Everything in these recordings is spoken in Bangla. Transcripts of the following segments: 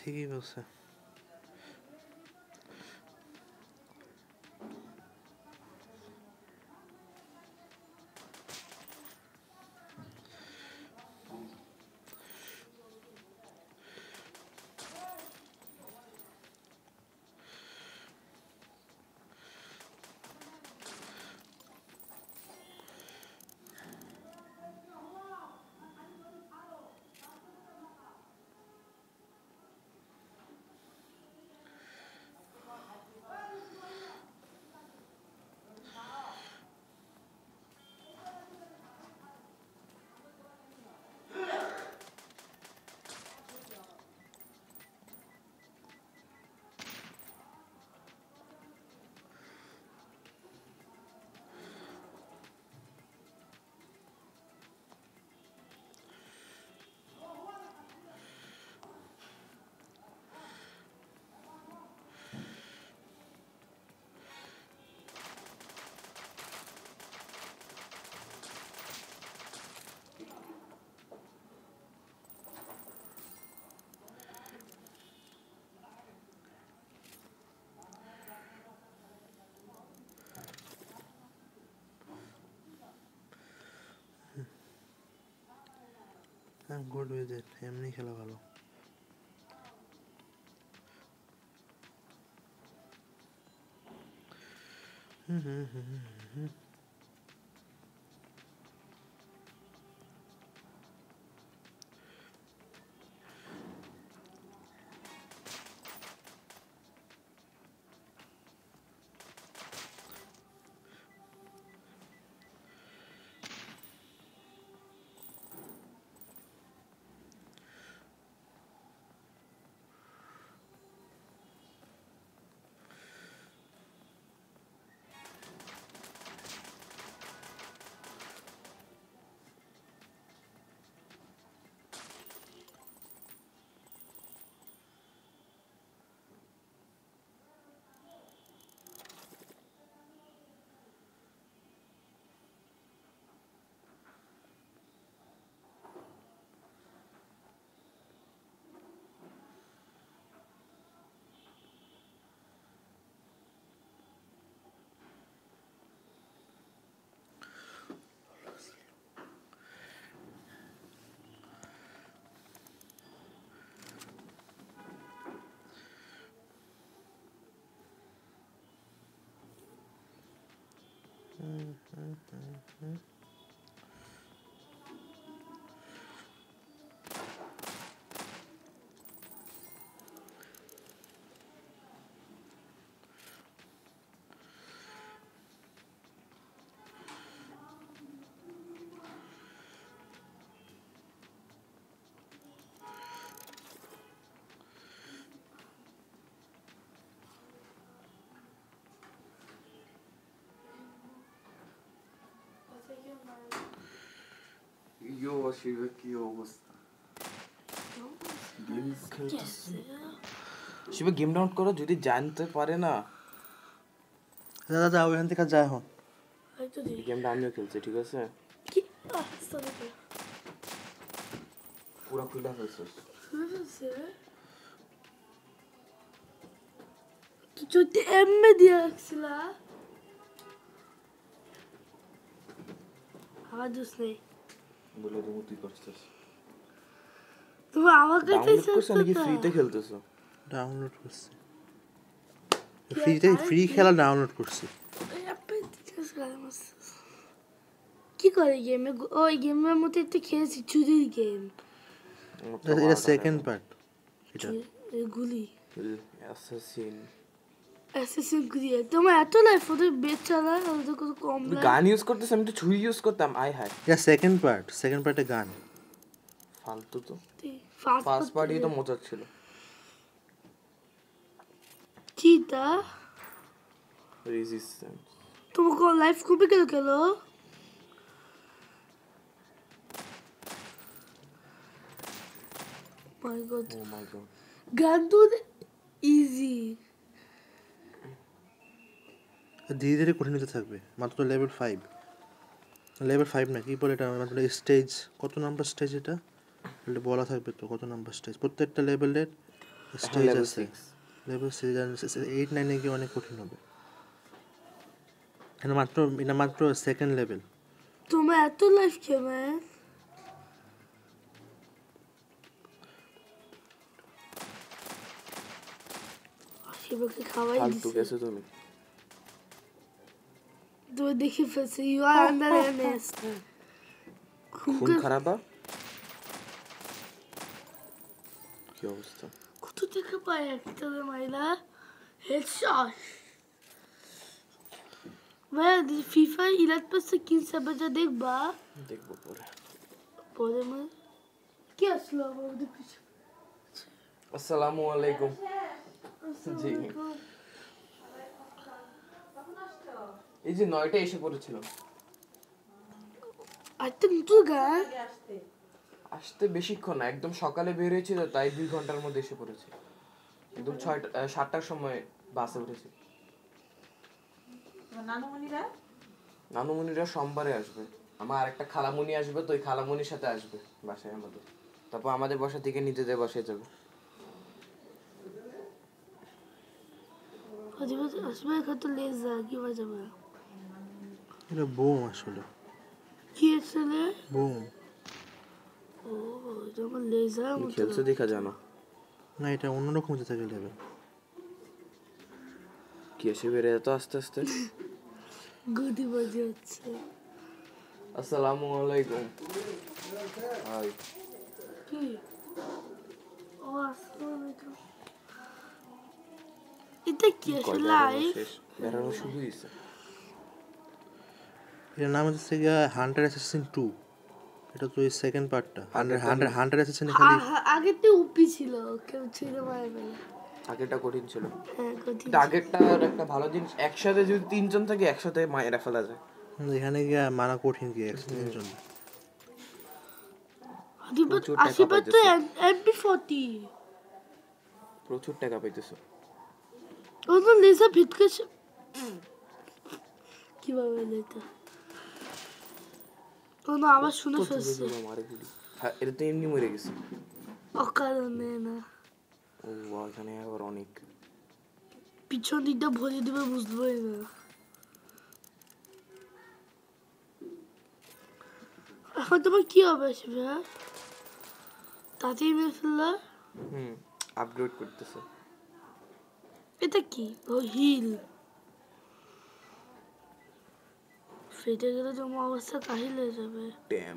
ঠিকই বলছে। I'm good with it. এমনি খেলা ভালো। শিবে কি অবস্থা? শিবে গেম ডাউনলোড করো, যদি জানতে পারে না দাদা যাও এখান থেকে, যা এখন গেমটা আমিও খেলছি, ঠিক আছে? পুরো খুলে ফেলছিস কিছু এমনি দিয়ে রাখছিল আমার দোষ নেই বলে তুমি তুই করছিস। তুমি আমার কাছে ডাউনলোড করছ নাকি ফ্রিতে খেলতেছো? ডাউনলোড করছি, ফ্রি খেলা ডাউনলোড করছি। কি করে গেমে? ওই গেমের মধ্যে একটা খেলেছি, চুরির গেম। এটা সেকেন্ড পার্ট। এটা গুলি অ্যাসাসিন গুলি। তোমার এত লাইফ ওদের বেচ চালায়, ওদের কত কম লাইফ। গান ইউজ করতেছ, আমি তো ছুরি ইউজ করতাম। আয় হায়, এটা সেকেন্ড পার্টে গান ফালতু তো। ফার্স্ট পার্টই তো মজার ছিল। চিতা রেজিস্ট্যান্স তোমাকে লাইফ কমে গেল কেন? মাই গড, ও মাই গড, গান তো ইজি। ধীরে ধীরে কঠিন হতে থাকবে। মাত্র লেভেল 5 না, কি বলে এটা, মাত্র স্টেজ। কত নাম্বার স্টেজ এটা? এটা বলা থাকবে তো, কত নাম্বার স্টেজ প্রত্যেকটা লেভেলের। স্টেজ level আছে 6 লেভেল 8 9 গিয়ে অনেক কঠিন হবে এটা মাত্র সেকেন্ড লেভেল তোমার এত লাইফ কেমন শিবকে খাওয়াই ফালতু দিছে গেছো তুমি তুই দেখে ফেলছে ইউ আর আন্ডার এনএস খুন খারাপা কি অবস্থা কত থেকে পায় একটা মাইলা হেডশট ভাই ফিফা ইলাত পাশে কি সাবজা দেখবা দেখবো পরে পরে মানে কি আসলো আমাদের পিছনে আসসালামু আলাইকুম জি এই যে 9টা এসে পড়েছিল আচ্ছা নতুন গান আসতে বেশিক্ষণ না একদম সকালে বের হয়েছিল তাই 2 ঘন্টার মধ্যে এসে পড়েছে একদম 7টার সময় বাসে উঠেছে নানুমণিরা সোমবারে আসবে আমার আরেকটা খালামণি আসবে তো ওই খালামণির সাথে আসবে বাসায় আমাদের তারপর আমাদের বাসা থেকে নিজেদের বাসায় যাবে আসবে কত লেজা কি বাজাবে এটা বোম আসলে কি আসলে বোম ও এটা আমার লেজার তুমি মতো খেলছো দেখা জানো না এটা অন্যরকম হতে থাকে লেভেল কি এসে বেড়ে যেত আস্তে আস্তে গদি বাজে হচ্ছে আসসালামু আলাইকুম হাই কি ও আসসালামু এটা কি আসলে লাইভ বেড়ানো শুরু হয়েছে এটার নাম হচ্ছে গিয়া হান্টার অ্যাসাসিন 2 এটা তো এই সেকেন্ড পার্টটা হান্টার অ্যাসাসিন খালি আগে তো উপি ছিল কেউ ছিল মারা গেল আগেরটা কঠিন ছিল হ্যাঁ কঠিন কিন্তু আগেরটার একটা ভালো জিনিস একসাথে যদি 3 জন থাকে একসাথে মায়েরা ফেলা যায় এখানে গিয়া মারা কঠিন কি এক্সপেরিয়েন্স জন্য প্রচুর টাকা আশীর্বাদ তো পাইতেছে। MP40 প্রচুর টাকা পাইতেছো ও তো লেজার ভিতকে কিভাবে লেটা ও না আবার শুনে ফেলছে মারে গুলি হ্যাঁ এটা তো এমনি মরে গেছে অকারণে না ও এখানে আবার অনেক পিছন দিকটা ভরে দিবে বুঝবোই না এখন তোমার কি হবে শিবে তাতেই মেরে ফেললা আপগ্রেড করতেছে এটা কি ও হিল ফেটে গেলে তোমার অবস্থা কাহিল হয়ে যাবে ড্যাম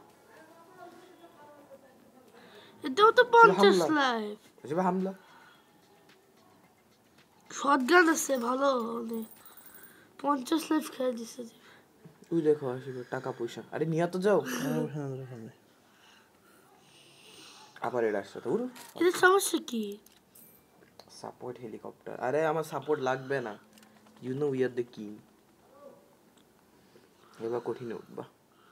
এটাও তো 50 লাইফ আসবে হামলা শটগান আছে ভালো অনেক 50 লাইফ খেয়ে দিছে তুই দেখো আসবে টাকা পয়সা আরে নিয়ে তো যাও আবার এর আসছে তো উড়ো এটা সমস্যা কি সাপোর্ট হেলিকপ্টার আরে আমার সাপোর্ট লাগবে না you know we are the king এবার কঠিন উঠবা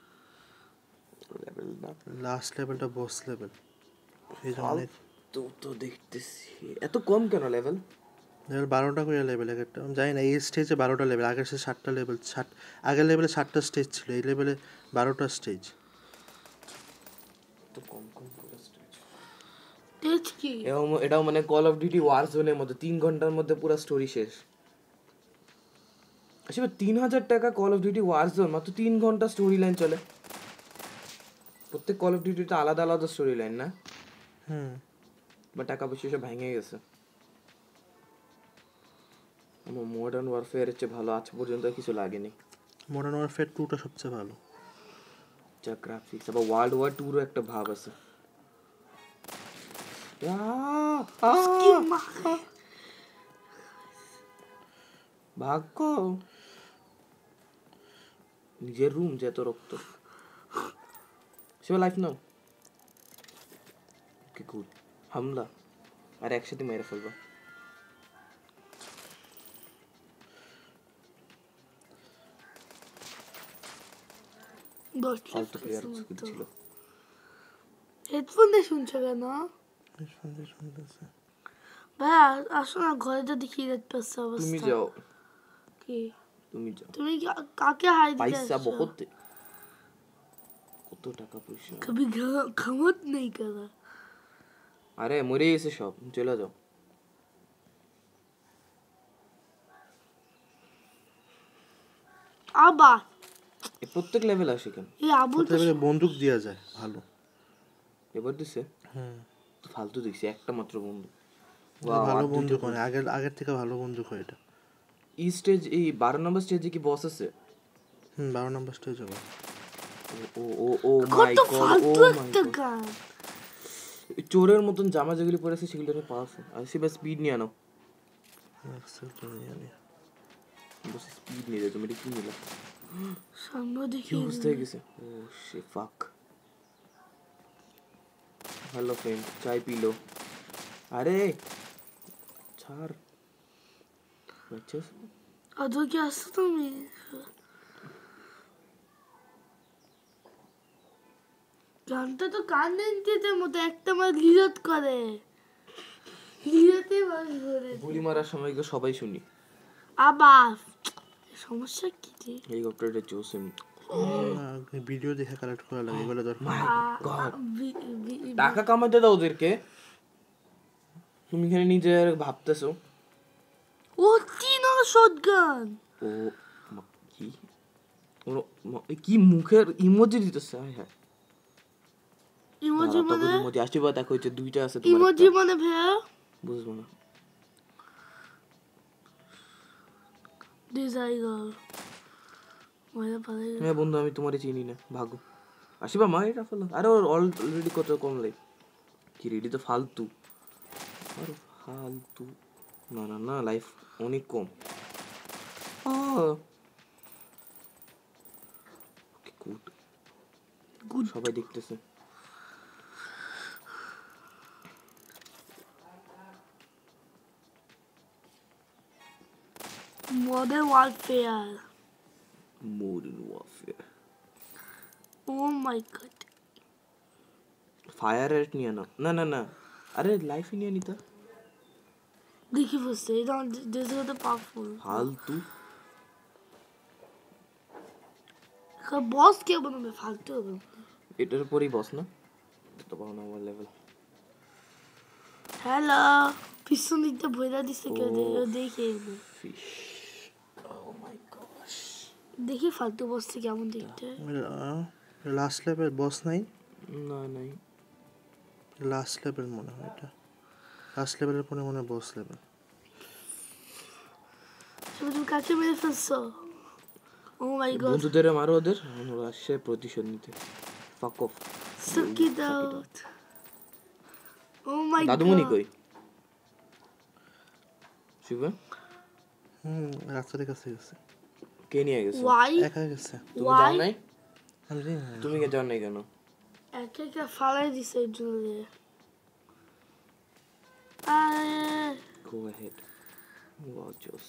লেভেল না লাস্ট লেভেলটা বস লেভেল এই জন্য অনেক তো দেখতেছি এত কম কেন লেভেল লেভেল 12টা করে লেভেল একটা আমি জানি না এই স্টেজে 12টা লেভেল আগের সে 7টা লেভেল আগের লেভেলে 7টা স্টেজ ছিল এই লেভেলে 12টা স্টেজ তো কম পুরো স্টেজ তেজ কি এটাও মানে কল অফ ডিউটি ওয়ার জোনের মধ্যে 3 ঘন্টার মধ্যে পুরো স্টোরি শেষ আসলে 3000 টাকা call of duty war zone মাত্র 3 ঘন্টা স্টোরি লাইন চলে প্রত্যেক কল অফ ডিউটিতে আলাদা আলাদা স্টোরি লাইন না বা টাকা পয়সা সব ভেঙে গেছে আমার মডার্ন ওয়ারফেয়ার চেয়ে ভালো আজ পর্যন্ত কিছু লাগেনি মডার্ন ওয়ারফেয়ার 2টা সবচেয়ে ভালো যা গ্রাফিক্স আবার ওয়ার্ল্ড ওয়ার 2 এর একটা ভাব আছে ভাগ্য নিজের রুম যেত রক্ত সে লাইফ নাও কি গুড হামলা আর একসাথে মেরে ফেলবো ফালতু প্লেয়ার স্কিল ছিল হেডফোন দিয়ে শুনছো কেন শুনতেছে ভাই আসো না ঘরে যদি খিদে পাচ্ছে অবস্থা তুমি যাও কি তুমি যাও তুমি কাকে হাই দিতে পয়সা আসছো? বহুত কত টাকা পয়সা कभी खमत नहीं करा আরে মরে গেছে সব, চলে যাও। আবার প্রত্যেক লেভেল আসে কেন? এই আবুল তো লেভেলে বন্দুক দেওয়া যায় ভালো। এবার দিছে তো ফালতু দিছে একটা মাত্র বন্দুক। ভালো বন্দুক মানে আগের থেকে ভালো বন্দুক হয় এটা। এই স্টেজ, এই 12 নম্বর স্টেজে কি বস আছে? 12 নম্বর স্টেজ হবে। ও ও ও মাই কত গড, ও ফালতু মাই একটা গড। গান। চোরের মতন জামা যেগুলি পরে আছে সেগুলো পাওয়া আছে। আর সে বাস স্পিড নিয়ে আনো। বস স্পিড নিয়ে যাও, তুমি এটা কি নিলা? সামনে কি দেখি অবস্থা হয়ে গেছে? ও শে ফাক। হ্যালো ফ্রেন্ড, চাই পিলো। আরে ছাড় বাচ্চা। আদৌ কি আসছো তুমি? গানটা তো কান্ডেন্টের মতো একটা মার লিরত করে, লিরতে বাস করে গুলি মারার সময় গিয়ে সবাই শুনি। আবার সমস্যা কি রে? হেলিকপ্টারটা চলছে। ভিডিও দেখে কালেক্ট করা লাগে, এগুলো দরকার। টাকা কামাতে দাও ওদেরকে, তুমি এখানে নিজে ভাবতেছো। ও তিন শটগান। ও কি কি মুখের ইমোজি দিতেছে? হ্যাঁ ইমোজি মানে? ইমোজি আশীর্বাদ দেখো, হচ্ছে দুইটা আছে। ইমোজি মানে ভাইয়া বুঝবো না। ডিজাইনার মারা পারে। হ্যাঁ বন্ধু, আমি তোমারে চিনি না, ভাগো। আসিবা মা এটা ফেলো। আরে ওর অলরেডি কত কম লাইফ। কি রেডি তো ফালতু, আর ফালতু। না না না, লাইফ অনেক কম। গুড গুড, সবাই দেখতেছে। Modern warfare. Modern warfare. Oh my god. Fire rate নিয়ে নাও। না না না, আরে লাইফ নিয়ে নিতা। দেখি বুঝতে এটা দিস ইজ দ্য পাওয়ারফুল। ফালতু। বস কে বানাবে? ফালতু হবে। এটার পরেই বস না তো পাও না আমার লেভেল। হ্যালো, পিছন দিকটা ভইরা দিছে কেউ? দেখি ফিশ। ও মাই গশ, দেখি ফালতু বসছে কেমন দেখতে। লাস্ট লেভেল বস নাই? না নাই, লাস্ট লেভেল মনে হয় এটা। লাস্ট লেভেলের পরে মনে হয় বস লেভেল। তুমি কাকে মেরে ফেলছো? Oh my god. বন্ধুদের মারো ওদের, আমরা আসছে প্রতিশোধ নিতে। ফাক অফ। সুকি দাউট। O my god. দাদুমণি কই? শিবা রাস্তার কাছে গেছে। কে নিয়ে গেছে? ওয়াই একা গেছে। তুমি যাও নাই? আমি জানি না। তুমি কে যাও নাই কেন? একা একা ফালাই দিছে এই জন্য। Go ahead. ওয়াও জোস।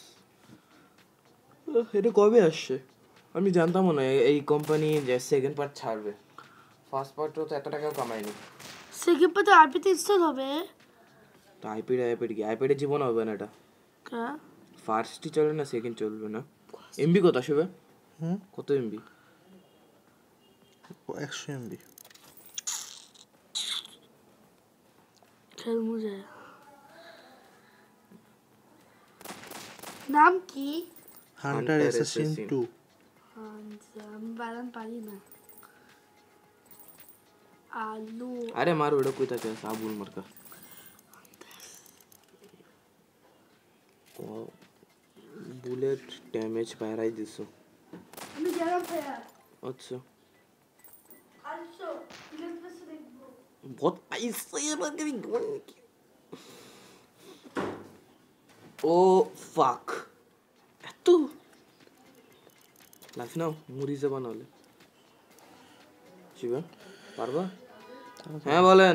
এটা কবে আসছে? আমি জানতামও না এই কোম্পানি যে সেকেন্ড পার্ট ছাড়বে। ফার্স্ট পার্টও তো এত টাকাও কামায়নি। সেকেন্ড পার্ট আইপিতে ইনস্টল হবে। তো আইপ্যাড কি আইপ্যাডে জীবন হবে না এটা। হ্যাঁ, ফার্স্টই চলবে না, সেকেন্ড চলবে না। এমবি কত আসবে? কত এমবি? 100 MB। খেল মুজে। নাম কি? Hunter assassin 2। আমি বানান পারি না। আলু। আরে মারো, এটা কই থাকে? আবুল মার্কা। বুলেট ড্যামেজ বাইরাই দিছো। আমি গেলাম ভাইয়া। আচ্ছা আসো, প্লেস প্লেস দেখবো। बहुत पैसे है बंदे भी ও ফাক। এত লাইফ নাও মুড়িজে বানালে। শিবা পারবা? হ্যাঁ বলেন।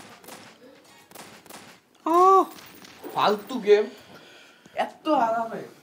ফালতু গেম এত আরামে